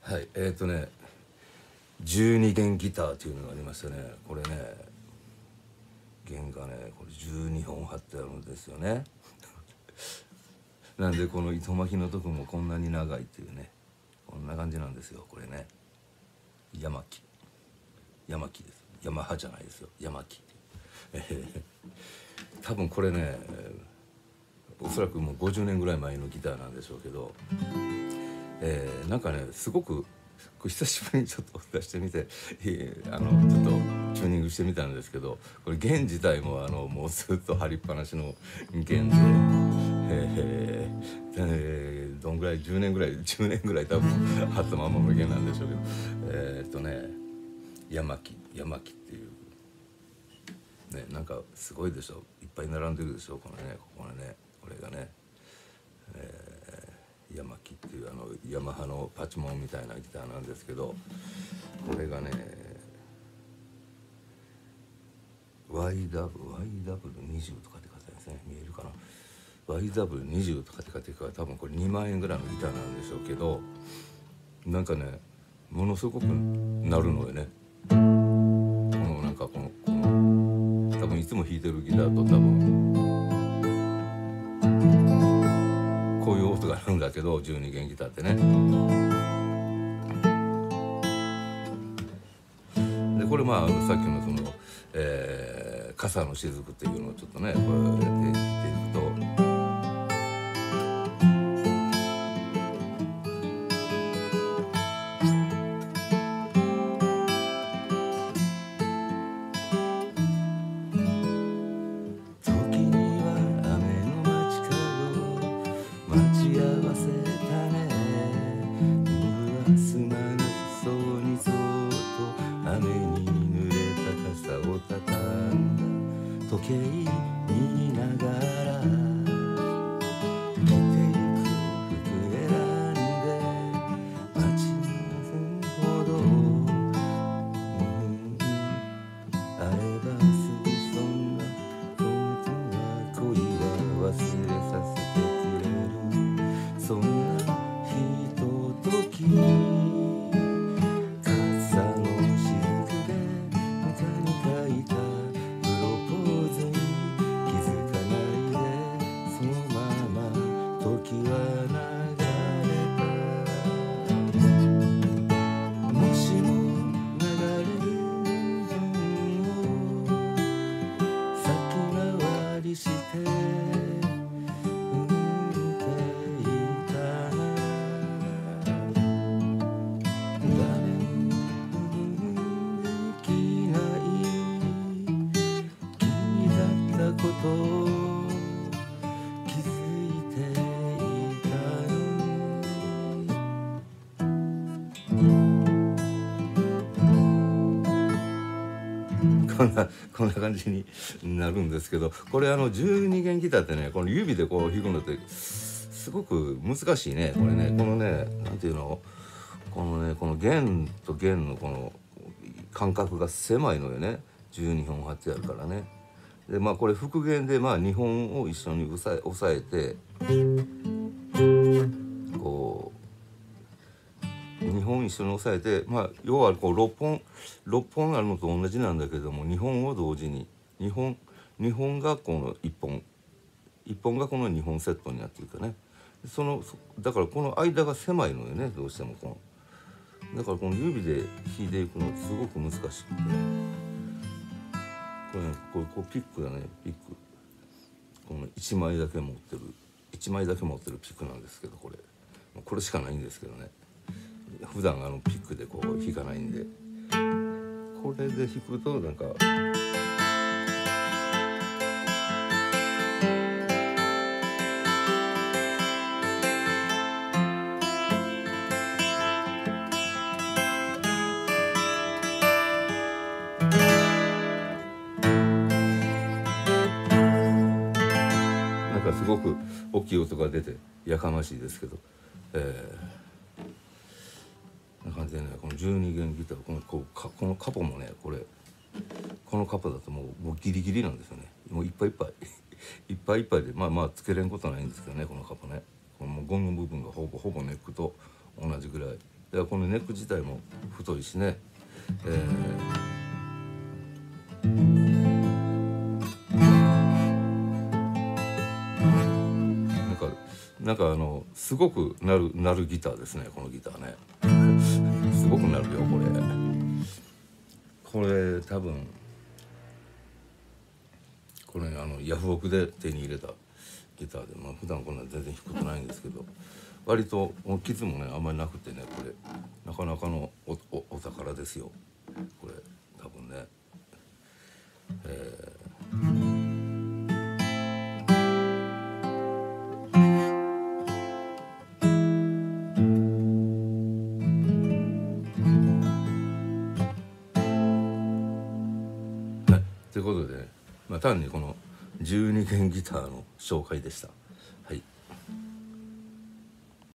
はい、12弦ギターというのがありましてね、これね、弦がね、これ12本貼ってあるんですよね。なんでこの糸巻きのとこもこんなに長いっていうね、こんな感じなんですよ、これね。ヤマキです。ヤマハじゃないですよ、ヤマキ。多分これね、おそらくもう50年ぐらい前のギターなんでしょうけど、なんかね、すごく久しぶりにちょっと出してみて、ちょっとチューニングしてみたんですけど、これ弦自体ももうずっと張りっぱなしの弦で、どんぐらい10年ぐらい多分張ったままの弦なんでしょうけど、ヤマキっていうね、なんかすごいでしょ、いっぱい並んでるでしょ、このね、これがね、ヤマキっていうヤマハのパチモンみたいなギターなんですけど、これがね YW20 とかって書いてあるんですね。見えるかな、 YW20 とかって書いてあるから、多分これ2万円ぐらいのギターなんでしょうけど、なんかね、ものすごくなるのよね。このなんかこの多分いつも弾いてるギターと多分こういう音があるんだけど、12弦ギターってね。でこれまあさっきのその、傘の雫っていうのをちょっとね、こうやって弾いていくと。時計見ながら着てゆく服選んで街にほど、あればすぐそんなことは恋は忘れさせてくれる、そんなひととき傘の雫で歌に書いた時は流れた、もしも流れる分を先回りして運転いたなら、誰もできない君だったことを気づいてこんな感じになるんですけど、これ12弦ギターってね、この指でこう弾くのってすごく難しいね、これね。このね、なんていうの、この弦と弦のこの間隔が狭いのよね。12本貼ってあるからね。でまあこれ復弦でまあ2本を一緒に押さえてこう2本一緒に押さえて、まあ要はこう6本あるのと同じなんだけども、2本を同時に2本がこの1本がこの2本セットになってるかね。だからこの間が狭いのよね、どうしてもだからこの指で弾いていくのすごく難しくて、こうピックだね、ピック、この1枚だけ持ってるピックなんですけど、これしかないんですけどね、普段ピックでこう弾かないんで、これで弾くとなんかすごく大きい音が出てやかましいですけど、な感じでね、この12弦ギター、このカポもね、このカポだともうギリギリなんですよね。もういっぱいいっぱいいっぱいいっぱいで、まあつけれんことはないんですけどね、このカポね、このゴム部分がほぼネックと同じぐらいでこのネック自体も太いしね、なんかすごく鳴るギターですね、このギターね。すごく鳴るよこれ。これ多分これヤフオクで手に入れたギターで、まあ普段こんな全然弾くことないんですけど、割と傷もねあんまりなくてね、これなかなかのお宝ですよこれ多分ね。ということでね、まあ、単にこの12弦ギターの紹介でした。